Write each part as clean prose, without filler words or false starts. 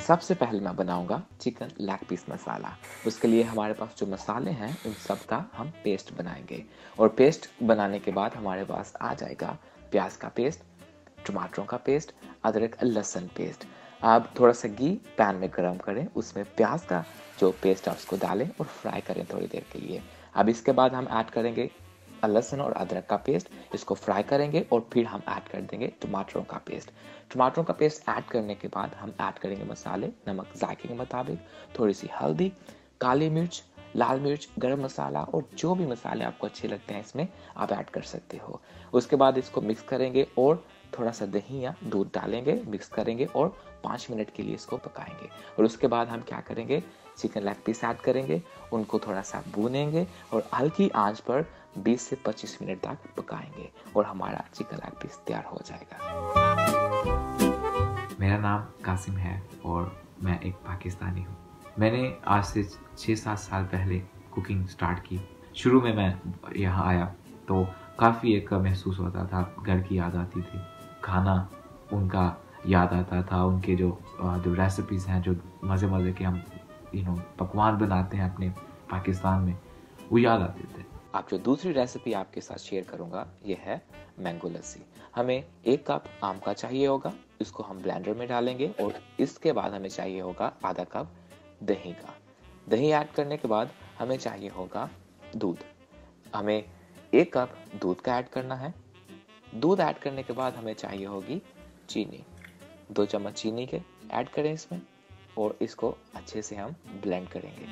सबसे पहले मैं बनाऊंगा चिकन लेग पीस मसाला। उसके लिए हमारे पास जो मसाले हैं उन सब का हम पेस्ट बनाएंगे और पेस्ट बनाने के बाद हमारे पास आ जाएगा प्याज का पेस्ट, टमाटरों का पेस्ट, अदरक लहसुन पेस्ट। आप थोड़ा सा घी पैन में गरम करें, उसमें प्याज का जो पेस्ट है उसको डालें और फ्राई करें थोड़ी देर के लिए। अब इसके बाद हम ऐड करेंगे लहसुन और अदरक का पेस्ट, इसको फ्राई करेंगे और फिर हम ऐड कर देंगे टमाटरों का पेस्ट। टमाटरों का पेस्ट ऐड करने के बाद हम ऐड करेंगे मसाले, नमक जायके के मुताबिक, थोड़ी सी हल्दी, काली मिर्च, लाल मिर्च, गरम मसाला और जो भी मसाले आपको अच्छे लगते हैं इसमें आप ऐड कर सकते हो। उसके बाद इसको मिक्स करेंगे और थोड़ा सा दही या दूध डालेंगे, मिक्स करेंगे और 5 मिनट के लिए इसको पकाएंगे। और उसके बाद हम क्या करेंगे, चिकन लेग पीस ऐड करेंगे, उनको थोड़ा सा भूनेंगे और हल्की आंच पर 20 से 25 मिनट तक पकाएंगे और हमारा चिकन लेग पीस तैयार हो जाएगा। मेरा नाम कासिम है और मैं एक पाकिस्तानी हूँ। मैंने आज से 6-7 साल पहले कुकिंग स्टार्ट की। शुरू में मैं यहाँ आया तो काफ़ी एक महसूस होता था, घर की याद आती थी, खाना उनका याद आता था, उनके जो रेसिपीज़ हैं, जो मज़े के हम पकवान बनाते हैं अपने पाकिस्तान में, वो याद आते थे। अब जो दूसरी रेसिपी आपके साथ शेयर करूंगा ये है मैंगो लस्सी। हमें 1 कप आम का चाहिए होगा, इसको हम ब्लेंडर में डालेंगे और इसके बाद हमें चाहिए होगा आधा कप दही का। दही ऐड करने के बाद हमें चाहिए होगा दूध। हमें 1 कप दूध का ऐड करना है। दूध ऐड करने के बाद हमें चाहिए होगी चीनी। 2 चम्मच चीनी के ऐड करें इसमें और इसको अच्छे से हम ब्लेंड करेंगे।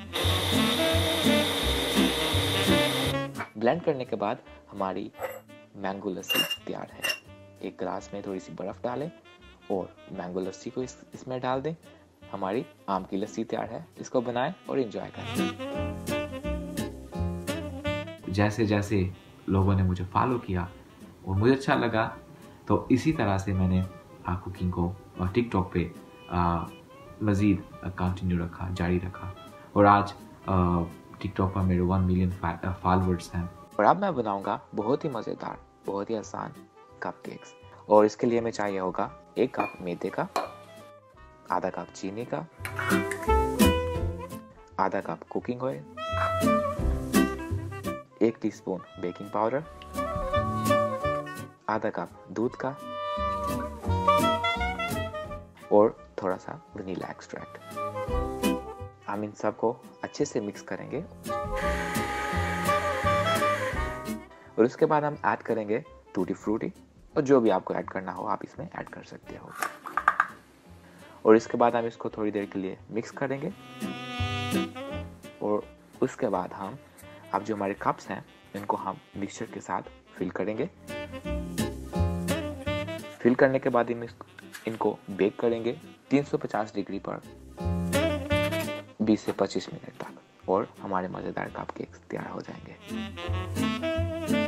ब्लेंड करने के बाद हमारी मैंगो लस्सी तैयार है। 1 गिलास में थोड़ी सी बर्फ डालें और मैंगो लस्सी को इसमें डाल दें। हमारी आम की लस्सी तैयार है। इसको बनाएं और एंजॉय करें। जैसे जैसे लोगों ने मुझे फॉलो किया और मुझे अच्छा लगा, तो इसी तरह से मैंने कुकिंग को टिकटॉक पे मज़ीद कंटिन्यू रखा, जारी रखा और आज टिकटॉक पर मेरे 1 मिलियन फॉलोअर्स हैं। और अब मैं बनाऊंगा बहुत ही मज़ेदार, बहुत ही आसान कपकेक्स। और इसके लिए हमें चाहिए होगा 1 कप मैदे का, आधा कप चीनी का, आधा cup cooking oil, 1 teaspoon baking powder, आधा कप दूध का और थोड़ा सा वनीला एक्सट्रैक्ट। हम इन सबको अच्छे से मिक्स करेंगे और उसके बाद हम ऐड करेंगे टूटी फ्रूटी और जो भी आपको ऐड करना हो आप इसमें ऐड कर सकते हो। और इसके बाद हम इसको थोड़ी देर के लिए मिक्स करेंगे और उसके बाद हम अब जो हमारे कप्स हैं इनको हम मिक्सचर के साथ फिल करेंगे। फिल करने के बाद इनको बेक करेंगे 350 डिग्री पर 20 से 25 मिनट तक और हमारे मज़ेदार कपकेक्स तैयार हो जाएंगे।